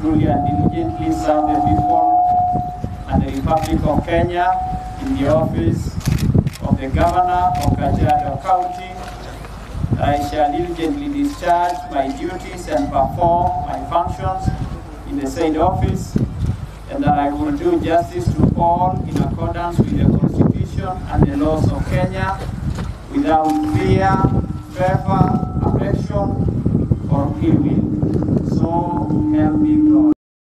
truly and diligently serve the people and the Republic of Kenya in the office of the Governor of Kajiado County. I shall diligently discharge my duties and perform my functions in the said office, and that I will do justice to all in accordance with the Constitution and the laws of Kenya, without fear, favor, affection, or ill will. So help me God.